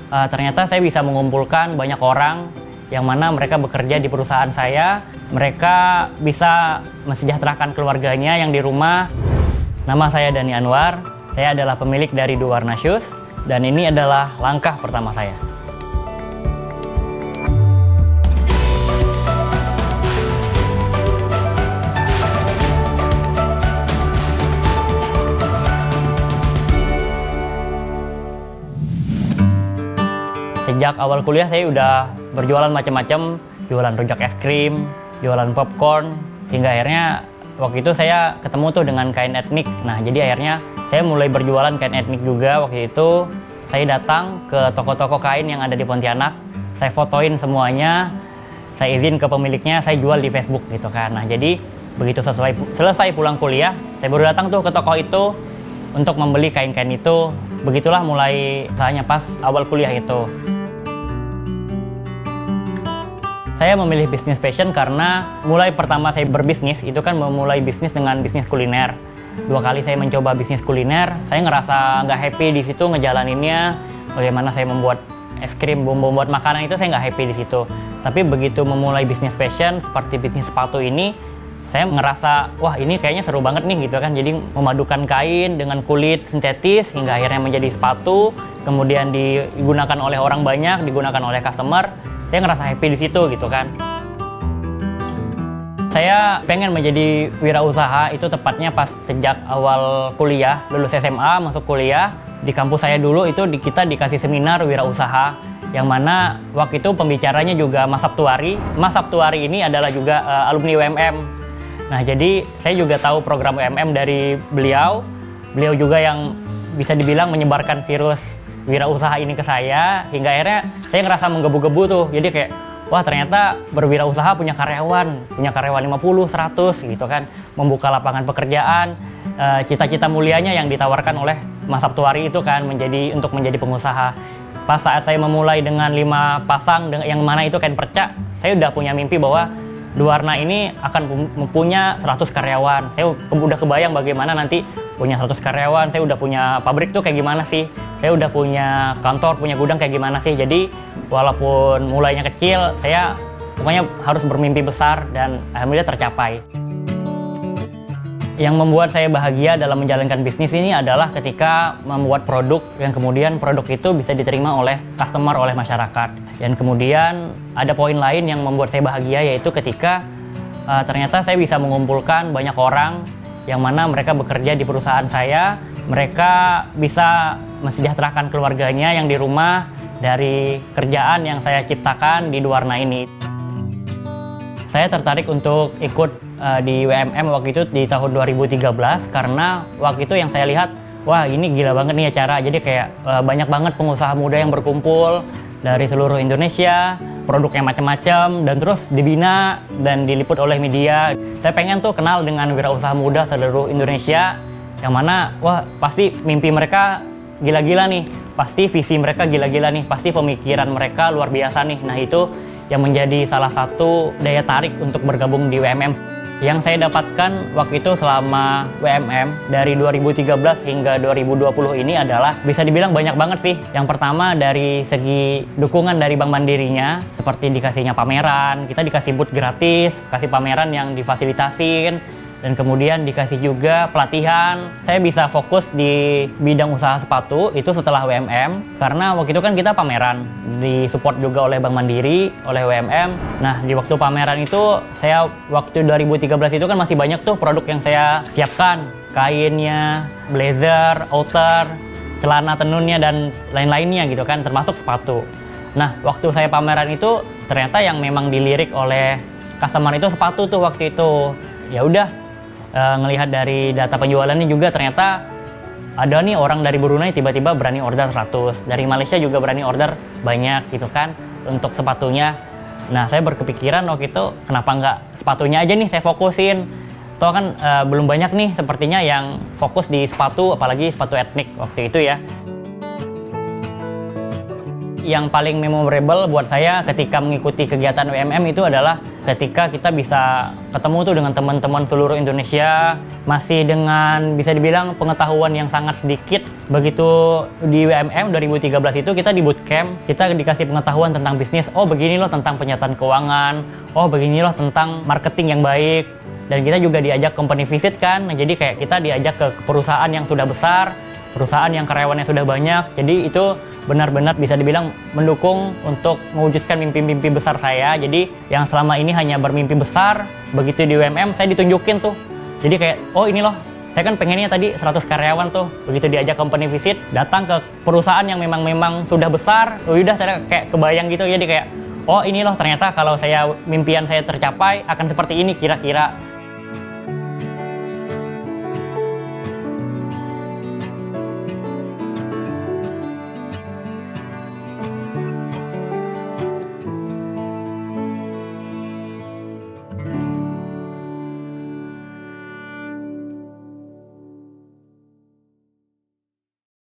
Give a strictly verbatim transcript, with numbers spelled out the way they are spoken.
uh, ternyata saya bisa mengumpulkan banyak orang yang mana mereka bekerja di perusahaan saya. Mereka bisa mensejahterakan keluarganya yang di rumah. Nama saya Dani Anwar, saya adalah pemilik dari Duwarna Shoes, dan ini adalah langkah pertama saya. Sejak awal kuliah saya udah berjualan macam-macam, jualan rujak es krim, jualan popcorn, hingga akhirnya waktu itu saya ketemu tuh dengan kain etnik. Nah, jadi akhirnya saya mulai berjualan kain etnik juga. Waktu itu saya datang ke toko-toko kain yang ada di Pontianak, saya fotoin semuanya, saya izin ke pemiliknya, saya jual di Facebook gitu kan. Nah, jadi begitu selesai, selesai pulang kuliah, saya baru datang tuh ke toko itu untuk membeli kain-kain itu. Begitulah mulai usahanya pas awal kuliah itu. Saya memilih bisnis fashion karena mulai pertama saya berbisnis itu kan memulai bisnis dengan bisnis kuliner. Dua kali saya mencoba bisnis kuliner, saya ngerasa nggak happy di situ ngejalaninnya. Bagaimana saya membuat es krim, membuat makanan itu saya nggak happy di situ. Tapi begitu memulai bisnis fashion seperti bisnis sepatu ini, saya ngerasa wah ini kayaknya seru banget nih gitu kan. Jadi memadukan kain dengan kulit sintetis hingga akhirnya menjadi sepatu, kemudian digunakan oleh orang banyak, digunakan oleh customer. Saya ngerasa happy di situ gitu kan. Saya pengen menjadi wirausaha itu tepatnya pas sejak awal kuliah, lulus S M A masuk kuliah. Di kampus saya dulu itu di, kita dikasih seminar wirausaha, yang mana waktu itu pembicaranya juga Mas Sabtuari. Mas Sabtuari ini adalah juga uh, alumni U M M. Nah, jadi saya juga tahu program U M M dari beliau. Beliau juga yang bisa dibilang menyebarkan virus wirausaha ini ke saya, hingga akhirnya saya ngerasa menggebu-gebu tuh. Jadi kayak, wah ternyata berwirausaha punya karyawan, punya karyawan lima puluh, seratus gitu kan, membuka lapangan pekerjaan, cita-cita mulianya yang ditawarkan oleh Mas Sabtuari itu kan, menjadi untuk menjadi pengusaha. Pas saat saya memulai dengan lima pasang, yang mana itu kain perca, saya udah punya mimpi bahwa Duwarna ini akan mempunyai seratus karyawan. Saya udah kebayang bagaimana nanti punya seratus karyawan, saya udah punya pabrik tuh kayak gimana sih, saya udah punya kantor, punya gudang kayak gimana sih. Jadi walaupun mulainya kecil, saya pokoknya harus bermimpi besar dan alhamdulillah tercapai. Yang membuat saya bahagia dalam menjalankan bisnis ini adalah ketika membuat produk yang kemudian produk itu bisa diterima oleh customer, oleh masyarakat. Dan kemudian ada poin lain yang membuat saya bahagia, yaitu ketika uh, ternyata saya bisa mengumpulkan banyak orang yang mana mereka bekerja di perusahaan saya. Mereka bisa mensejahterakan keluarganya yang di rumah dari kerjaan yang saya ciptakan di Duwarna ini. Saya tertarik untuk ikut uh, di W M M waktu itu di tahun dua ribu tiga belas karena waktu itu yang saya lihat, wah ini gila banget nih acara. Jadi kayak uh, banyak banget pengusaha muda yang berkumpul dari seluruh Indonesia, produk yang macam-macam, dan terus dibina dan diliput oleh media. Saya pengen tuh kenal dengan wirausaha muda seluruh Indonesia, yang mana wah pasti mimpi mereka gila-gila nih, pasti visi mereka gila-gila nih, pasti pemikiran mereka luar biasa nih. Nah itu yang menjadi salah satu daya tarik untuk bergabung di W M M. Yang saya dapatkan waktu itu selama W M M dari dua ribu tiga belas hingga dua ribu dua puluh ini adalah bisa dibilang banyak banget sih. Yang pertama dari segi dukungan dari Bank Mandirinya, seperti dikasihnya pameran, kita dikasih booth gratis, kasih pameran yang difasilitasin, dan kemudian dikasih juga pelatihan. Saya bisa fokus di bidang usaha sepatu itu setelah W M M, karena waktu itu kan kita pameran, disupport juga oleh Bank Mandiri, oleh W M M. Nah, di waktu pameran itu, saya waktu dua ribu tiga belas itu kan masih banyak tuh produk yang saya siapkan. Kainnya, blazer, outer, celana tenunnya, dan lain-lainnya gitu kan, termasuk sepatu. Nah, waktu saya pameran itu, ternyata yang memang dilirik oleh customer itu sepatu tuh waktu itu. Ya udah, e, ngelihat dari data penjualannya juga ternyata ada nih orang dari Brunei tiba-tiba berani order seratus, dari Malaysia juga berani order banyak gitu kan untuk sepatunya. Nah, saya berkepikiran waktu itu kenapa nggak sepatunya aja nih saya fokusin. Toh kan e, belum banyak nih sepertinya yang fokus di sepatu, apalagi sepatu etnik waktu itu ya. Yang paling memorable buat saya ketika mengikuti kegiatan W M M itu adalah ketika kita bisa ketemu tuh dengan teman-teman seluruh Indonesia, masih dengan bisa dibilang pengetahuan yang sangat sedikit. Begitu di W M M dua ribu tiga belas itu kita di bootcamp, kita dikasih pengetahuan tentang bisnis. Oh begini loh tentang penyataan keuangan, oh begini loh tentang marketing yang baik. Dan kita juga diajak company visit kan, nah, jadi kayak kita diajak ke perusahaan yang sudah besar, perusahaan yang karyawannya sudah banyak. Jadi itu benar-benar bisa dibilang mendukung untuk mewujudkan mimpi-mimpi besar saya. Jadi yang selama ini hanya bermimpi besar, begitu di W M M saya ditunjukin tuh. Jadi kayak, oh ini loh, saya kan pengennya tadi seratus karyawan tuh. Begitu diajak company visit, datang ke perusahaan yang memang memang sudah besar, oh udah saya kayak kebayang gitu. Jadi kayak, oh ini loh ternyata kalau saya mimpian saya tercapai akan seperti ini kira-kira.